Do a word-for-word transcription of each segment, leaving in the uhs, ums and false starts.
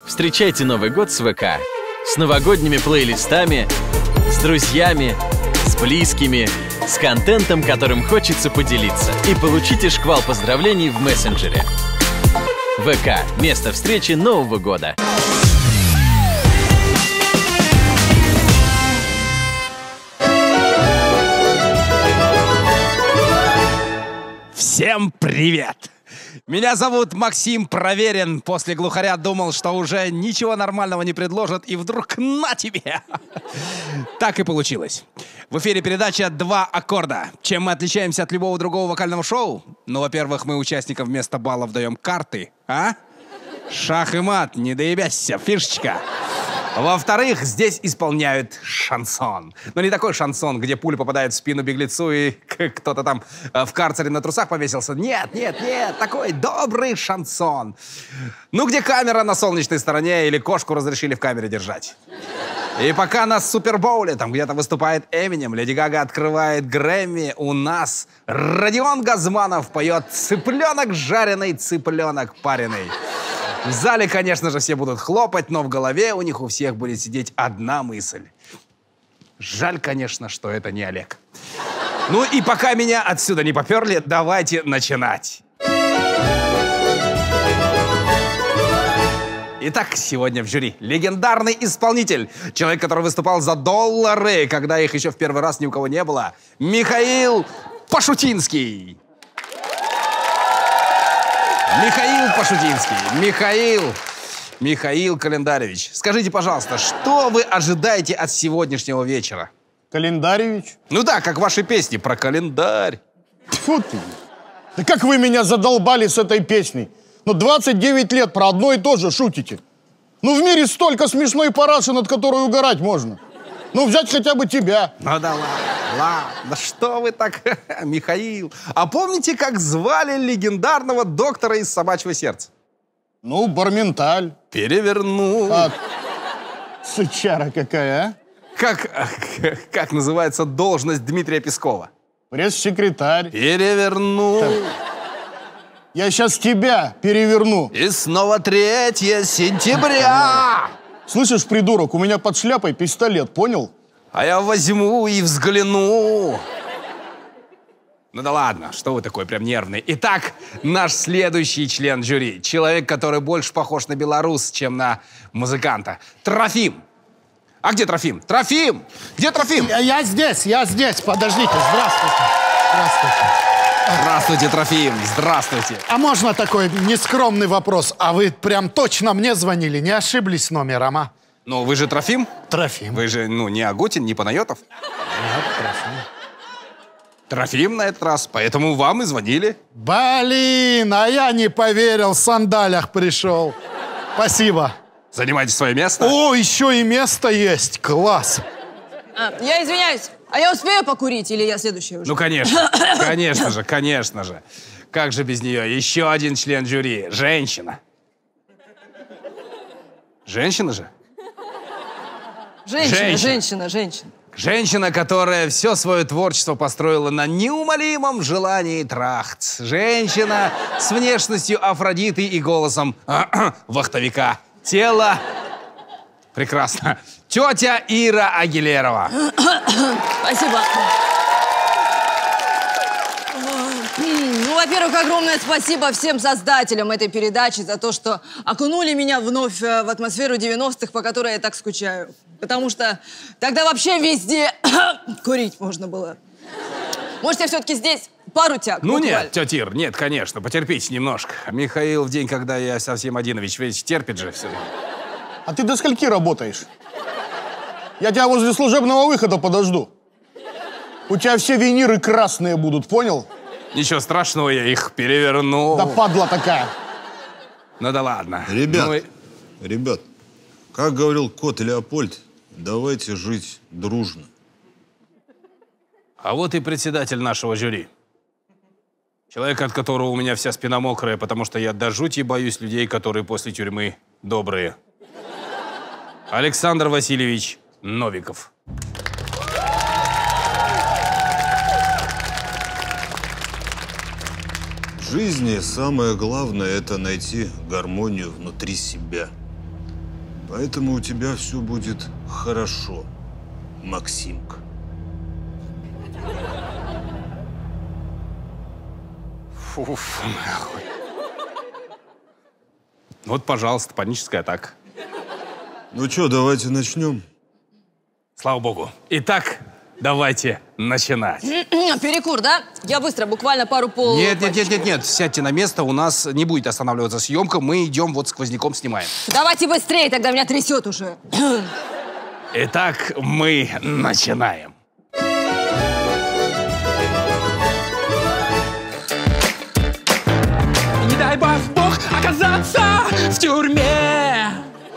Встречайте Новый год с ВК. С новогодними плейлистами, с друзьями, с близкими, с контентом, которым хочется поделиться. И получите шквал поздравлений в мессенджере. ВК – место встречи Нового года. Всем привет! Меня зовут Максим Проверен. После глухаря думал, что уже ничего нормального не предложат, и вдруг на тебе! Так и получилось. В эфире передача «Два аккорда». Чем мы отличаемся от любого другого вокального шоу? Ну, во-первых, мы участникам вместо баллов даем карты, а? Шах и мат, не доебяйся, фишечка. Во-вторых, здесь исполняют шансон. Но не такой шансон, где пуля попадает в спину беглецу и кто-то там в карцере на трусах повесился. Нет, нет, нет, такой добрый шансон. Ну, где камера на солнечной стороне или кошку разрешили в камере держать. И пока на Супербоуле там где-то выступает Эминем, Леди Гага открывает Грэмми, у нас Родион Газманов поет «Цыпленок жареный, цыпленок пареный». В зале, конечно же, все будут хлопать, но в голове у них у всех будет сидеть одна мысль. Жаль, конечно, что это не Олег. Ну и пока меня отсюда не поперли, давайте начинать. Итак, сегодня в жюри легендарный исполнитель, человек, который выступал за доллары, когда их еще в первый раз ни у кого не было, Михаил Пашутинский. Михаил Пашутинский. Михаил, Михаил Календаревич, скажите, пожалуйста, что вы ожидаете от сегодняшнего вечера? Календаревич? Ну да, как ваши песни про календарь. Тьфу ты. Да как вы меня задолбали с этой песней? Ну, двадцать девять лет про одно и то же шутите. Ну, в мире столько смешной параши, над которой угорать можно. Ну, взять хотя бы тебя. Ну да ладно, ладно, что вы так, Михаил. А помните, как звали легендарного доктора из «Собачьего сердца»? Ну, Барменталь. Перевернул. А, сучара какая, а? Как, как называется должность Дмитрия Пескова? Пресс-секретарь. Перевернул. Так. Я сейчас тебя переверну. И снова третье сентября. Слышишь, придурок, у меня под шляпой пистолет, понял? А я возьму и взгляну. Ну да ладно, что вы такой прям нервный. Итак, наш следующий член жюри. Человек, который больше похож на белорус, чем на музыканта. Трофим. А где Трофим? Трофим! Где Трофим? Я, я здесь, я здесь. Подождите. Здравствуйте. Здравствуйте. Здравствуйте, Трофим. Здравствуйте. А можно такой нескромный вопрос? А вы прям точно мне звонили? Не ошиблись номером, а? Ну, вы же Трофим? Трофим. Вы же, ну, не Агутин, не Панайотов? Нет, Трофим. Трофим на этот раз, поэтому вам и звонили. Блин, а я не поверил, в сандалях пришел. Спасибо. Занимайте свое место. О, еще и место есть. Класс. А, я извиняюсь, а я успею покурить или я следующая уже? Ну, конечно, конечно же, конечно же. Как же без нее? Еще один член жюри. Женщина. Женщина же? Женщина, Женщина. женщина, женщина. Женщина, которая все свое творчество построила на неумолимом желании трахт. Женщина с внешностью Афродиты и голосом вахтовика. Тело прекрасно. Тетя Ира Агилерова. Спасибо. Ну, во-первых, огромное спасибо всем создателям этой передачи за то, что окунули меня вновь в атмосферу девяностых, по которой я так скучаю. Потому что тогда вообще везде курить можно было. Может, я все-таки здесь пару тяг? Ну буквально? нет, тетя Ир, нет, конечно, потерпите немножко. Михаил в день, когда я совсем одинович, ведь терпит же все. А ты до скольки работаешь? Я тебя возле служебного выхода подожду. У тебя все виниры красные будут, понял? Ничего страшного, я их переверну. Да падла такая. Ну да ладно. Ребят, Ну и... ребят, как говорил кот Леопольд, давайте жить дружно. А вот и председатель нашего жюри. Человек, от которого у меня вся спина мокрая, потому что я до жути боюсь людей, которые после тюрьмы добрые. Александр Васильевич Новиков. В жизни самое главное – это найти гармонию внутри себя. Поэтому у тебя все будет хорошо, Максимка. Фуф, нахуй. Вот, пожалуйста, паническая атака. Ну что, давайте начнем. Слава богу. Итак, давайте начинать. Перекур, да? Я быстро, буквально пару пол... Нет, нет, нет, нет, нет. Сядьте на место, у нас не будет останавливаться съемка, мы идем вот сквозняком снимаем. Давайте быстрее, тогда меня трясет уже. Итак, мы начинаем. Не дай бог оказаться в тюрьме.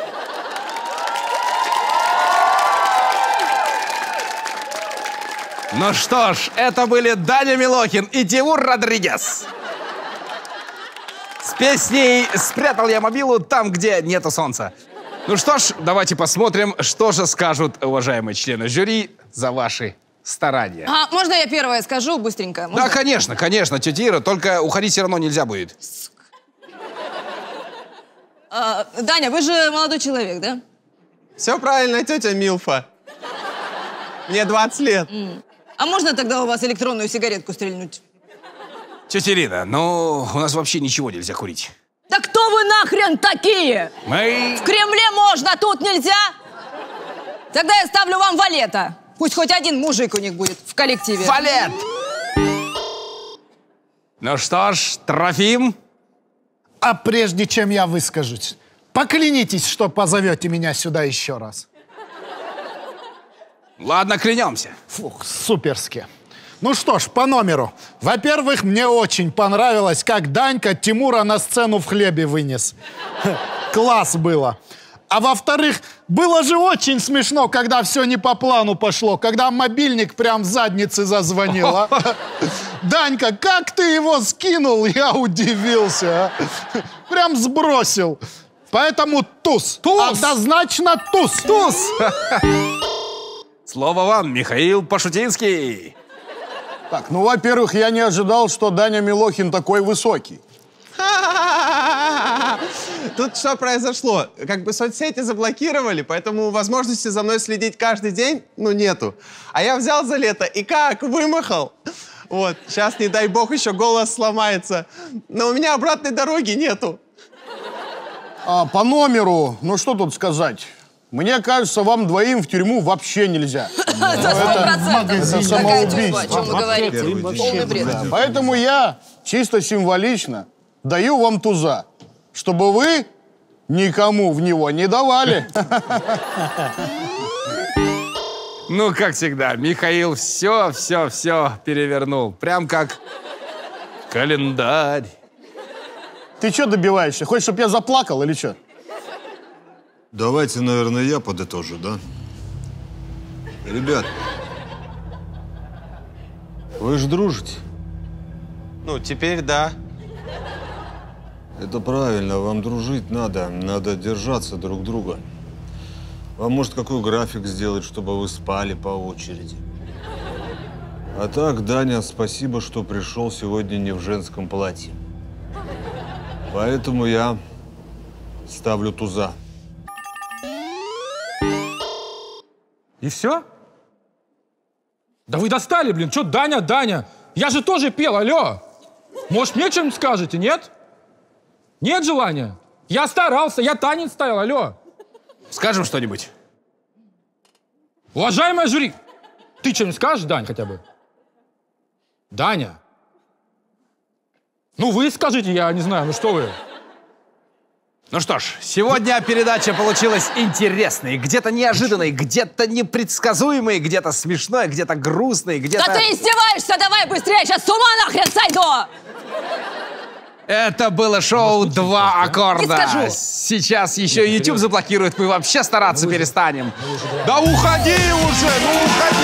Ну что ж, это были Даня Милохин и Тимур Родригес. С песней «Спрятал я мобилу там, где нету солнца». Ну что ж, давайте посмотрим, что же скажут уважаемые члены жюри за ваши старания. А, можно я первое скажу быстренько? Можно? Да, конечно, конечно, тетя Ира, только уходить все равно нельзя будет. А, Даня, вы же молодой человек, да? Все правильно, тетя Милфа. Мне двадцать лет. Mm. А можно тогда у вас электронную сигаретку стрельнуть? Тетя Ирина, ну, у нас вообще ничего нельзя курить. Да кто вы нахрен такие? Мы... В Кремле можно, тут нельзя? Тогда я ставлю вам валета. Пусть хоть один мужик у них будет в коллективе. Валет! Ну что ж, Трофим. А прежде чем я выскажусь, поклянитесь, что позовете меня сюда еще раз. Ладно, клянемся. Фух, суперски. Ну что ж, по номеру. Во-первых, мне очень понравилось, как Данька Тимура на сцену в хлебе вынес. Класс было. А во-вторых, было же очень смешно, когда все не по плану пошло, когда мобильник прям в заднице зазвонил. А? Данька, как ты его скинул, я удивился. А? Прям сбросил. Поэтому туз. Туз. Однозначно туз. Туз. Слово вам, Михаил Пашутинский. Так, ну, во-первых, я не ожидал, что Даня Милохин такой высокий. Тут что произошло? Как бы соцсети заблокировали, поэтому возможности за мной следить каждый день, ну, нету. А я взял за лето и как? Вымахал. Вот, сейчас, не дай бог, еще голос сломается. Но у меня обратной дороги нету. А, по номеру, ну что тут сказать? Мне кажется, вам двоим в тюрьму вообще нельзя. За сто процентов. Это Такая тюрьма, самоубийство. о чем вы говорите. Полный бред. Да, поэтому я чисто символично даю вам туза, чтобы вы никому в него не давали. Ну, как всегда, Михаил все, все, все перевернул. Прям как календарь. Ты что добиваешься? Хочешь, чтобы я заплакал или что? Давайте, наверное, я подытожу, да? Ребят, вы же дружите. Ну, теперь да. Это правильно, вам дружить надо. Надо держаться друг друга. Вам, может, какой график сделать, чтобы вы спали по очереди. А так, Даня, спасибо, что пришел сегодня не в женском платье. Поэтому я ставлю туза. И все? Да вы достали, блин. Че, Даня, Даня? Я же тоже пел, алло. Может, мне что-нибудь скажете, нет? Нет желания? Я старался, я танец ставил, алло. Скажем что-нибудь? Уважаемая жюри, ты что-нибудь скажешь, Дань, хотя бы? Даня? Ну, вы скажите, я не знаю, ну что вы? Ну что ж, сегодня передача получилась интересной, где-то неожиданной, где-то непредсказуемой, где-то смешной, где-то грустной, где-то... Да ты издеваешься, давай быстрее, сейчас с ума нахрен сойду! Это было шоу «Два аккорда». Не скажу. Сейчас еще и YouTube заблокирует, мы вообще стараться перестанем. Да уходи уже, ну уходи!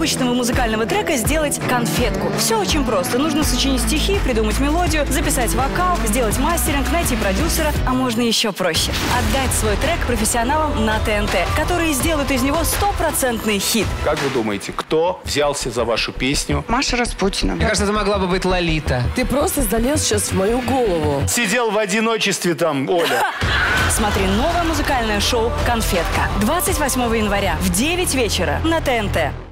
обычного музыкального трека сделать конфетку. Все очень просто. Нужно сочинить стихи, придумать мелодию, записать вокал, сделать мастеринг, найти продюсера, а можно еще проще. Отдать свой трек профессионалам на ТНТ, которые сделают из него стопроцентный хит. Как вы думаете, кто взялся за вашу песню? Маша Распутина. Мне кажется, это могла бы быть Лолита. Ты просто залез сейчас в мою голову. Сидел в одиночестве там, Оля. Смотри новое музыкальное шоу «Конфетка» двадцать восьмого января в девять вечера на ТНТ.